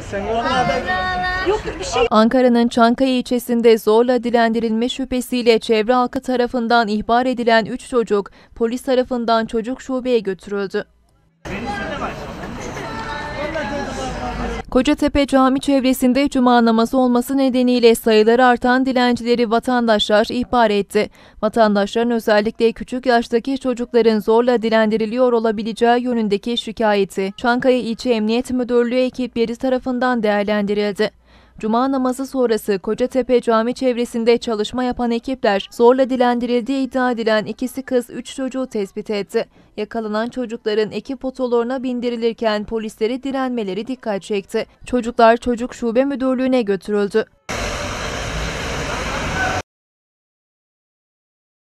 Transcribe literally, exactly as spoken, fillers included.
Ankara'nın Çankaya ilçesinde zorla dilendirilme şüphesiyle çevre halkı tarafından ihbar edilen üç çocuk polis tarafından çocuk şubeye götürüldü. Kocatepe cami çevresinde cuma namazı olması nedeniyle sayıları artan dilencileri vatandaşlar ihbar etti. Vatandaşların özellikle küçük yaştaki çocukların zorla dilendiriliyor olabileceği yönündeki şikayeti Çankaya İlçe Emniyet Müdürlüğü ekipleri tarafından değerlendirildi. Cuma namazı sonrası Kocatepe cami çevresinde çalışma yapan ekipler zorla dilendirildiği iddia edilen ikisi kız üç çocuğu tespit etti. Yakalanan çocukların ekip otolarına bindirilirken polisleri direnmeleri dikkat çekti. Çocuklar Çocuk Şube Müdürlüğü'ne götürüldü.